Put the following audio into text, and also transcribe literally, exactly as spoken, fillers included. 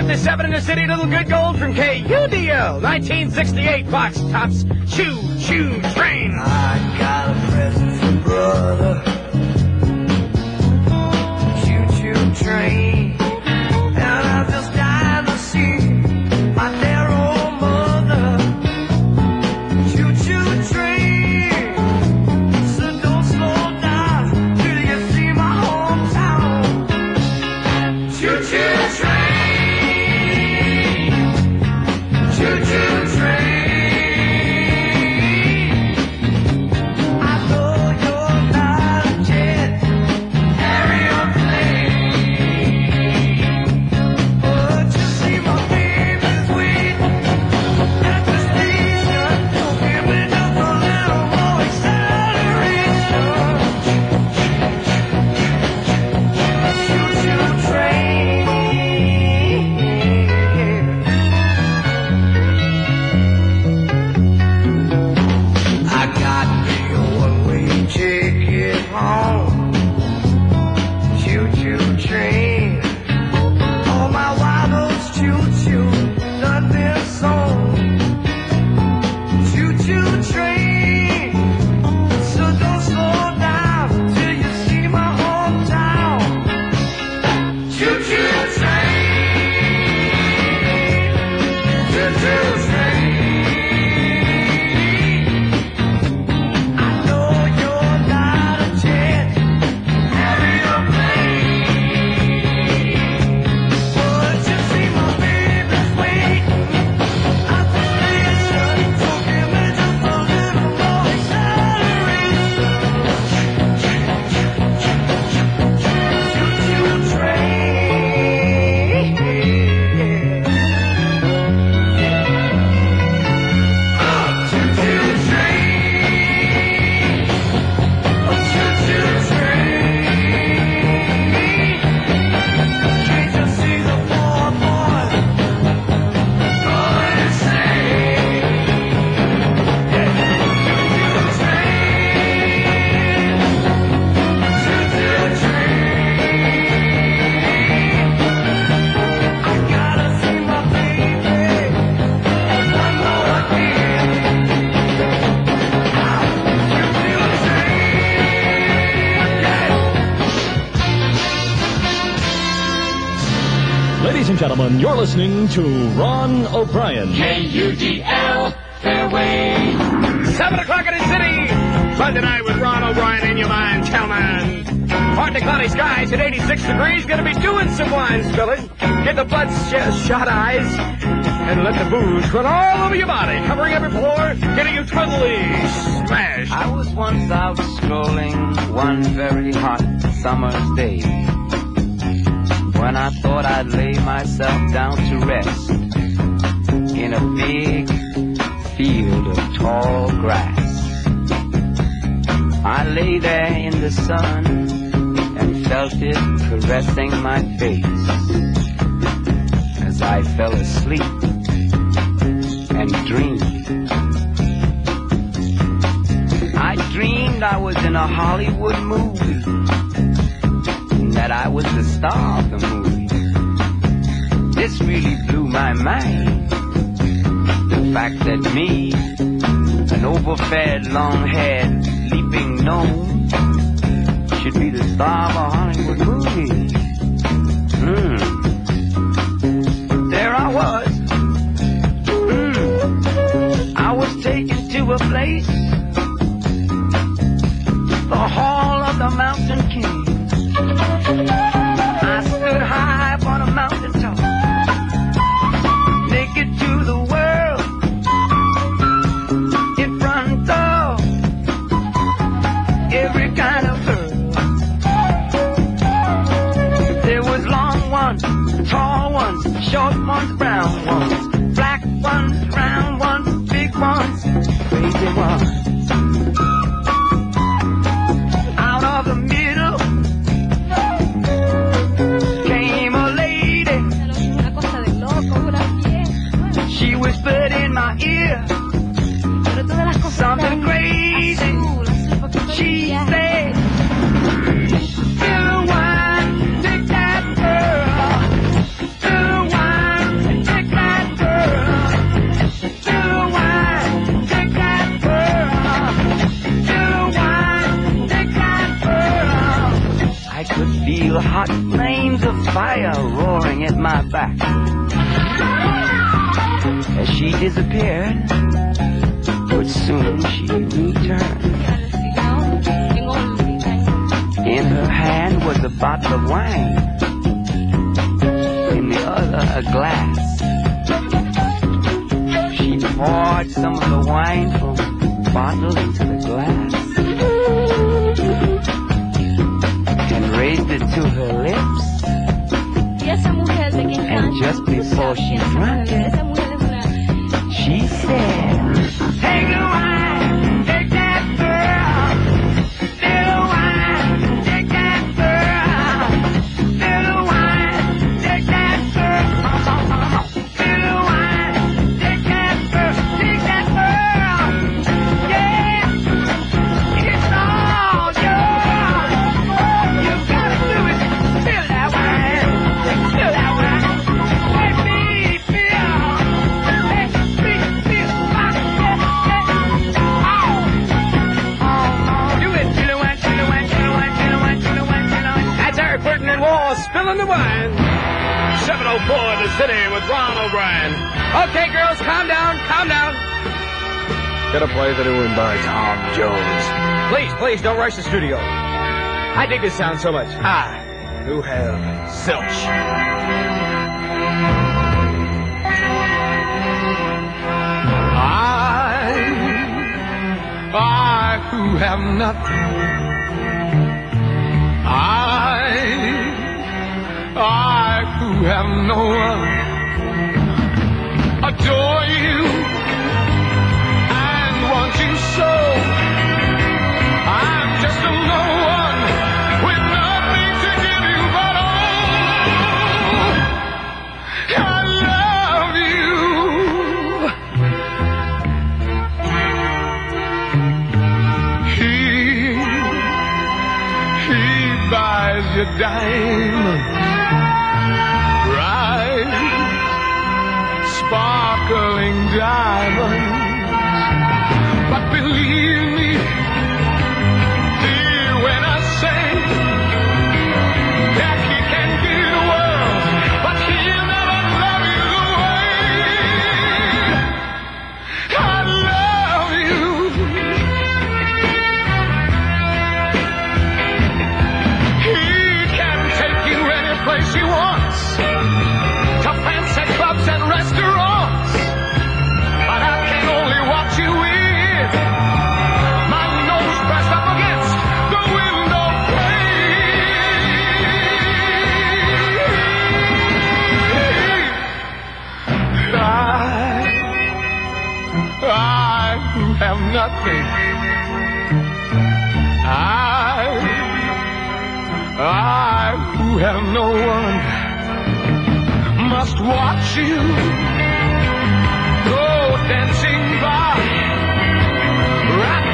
fifty-seven in the city, little good gold from K U D L. nineteen sixty-eight Box Tops Choo Choo Train. I got a present for brother. Choo choo train. And I'm just dying to see my dear old mother. Choo choo train. So don't slow down till you see my hometown. Choo choo train. Choo choo train. Ladies and gentlemen, you're listening to Ron O'Brien. K U D L Fairway. Seven o'clock in the city. Fun tonight with Ron O'Brien in your mind, Telman. Partly cloudy skies at eighty-six degrees. Gonna be doing some wine spilling. Get the blood sh- shot eyes. And let the booze run all over your body. Covering every pore. Getting you totally smashed. I was once out strolling one very hot summer's day, when I thought I'd lay myself down to rest in a big field of tall grass. I lay there in the sun and felt it caressing my face as I fell asleep and dreamed. I dreamed I was in a Hollywood movie, that I was the star of the movie. This really blew my mind. The fact that me, an overfed, long-haired, leaping gnome, should be the star of a Hollywood movie. Hmm. There I was. Hmm. I was taken to a place, the Hall of the Mountain King. I stood high upon a mountain top, naked to the world, in front of every kind of girl. There was long ones, tall ones, short ones, brown ones, black ones, round ones, big ones, crazy ones. Out of the middle she whispered in my ear something crazy. She said, "Fill the wine, take that girl. Fill the wine, roaring at my back. As she disappeared, but soon she returned. In her hand was a bottle of wine, in the other a glass. She poured some of the wine from the bottle into the glass and raised it to her lips. And just before she drank it, she said, "Take the wine, take that girl. Take the wine, take that girl. Take the wine, take that girl. Take the wine, take that girl. Take that girl. Yeah, it's all yours. You gotta do it. Feel that wine. Feel that wine. Let me feel. Let me feel. Ferdinand Wall spilling the wine. seven oh four in the city with Ron O'Brien. Okay, girls, calm down, calm down. Gonna play the new one by Tom Jones. Please, please, don't rush the studio. I dig this sound so much. I, who have zilch. I, I who have nothing. I, I who have no one, adore you and want you so. I'm just a no one with nothing to give you but all. I love you. He, he buys your diamonds, bright, sparkling diamonds. But believe me, dear, when I say that he can give you the world, but he'll never love you the way I love you. Place he wants, to fancy clubs and restaurants, but I can only watch you with my nose pressed up against the window pane. I, I who have nothing, I I who have no one must watch you go dancing by, right